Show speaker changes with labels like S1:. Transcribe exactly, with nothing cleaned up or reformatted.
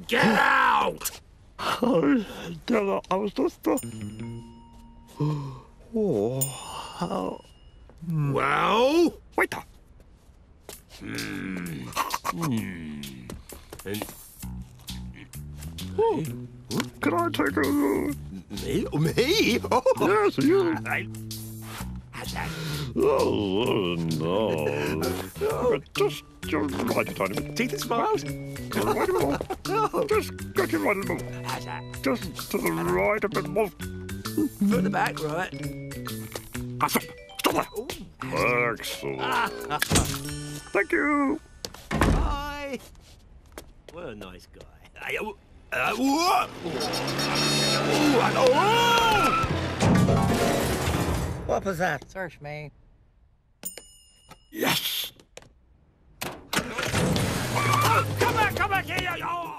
S1: Get out!
S2: Oh, damn, I was just... Uh... Oh, how...
S1: Well?
S2: Waiter!
S1: Hmm. Hmm. And...
S2: Oh, can I take a... Uh...
S1: Me? Me? Oh.
S2: Yes, you.
S1: I...
S2: Oh, no. But just, just right a tiny bit.
S1: Teeth and smiles?
S2: Just right a bit more. Just get it right a bit more.
S1: How's that?
S2: Just to the right a bit more.
S1: Foot the back, right?
S2: Ah, stop! Stop there! Excellent. Thank you.
S1: Bye. What a nice guy. Hey, uh, uh, whoa. Oh, oh.
S3: What was that? Search me.
S2: Yes!
S1: Oh, come back, come back here! Oh.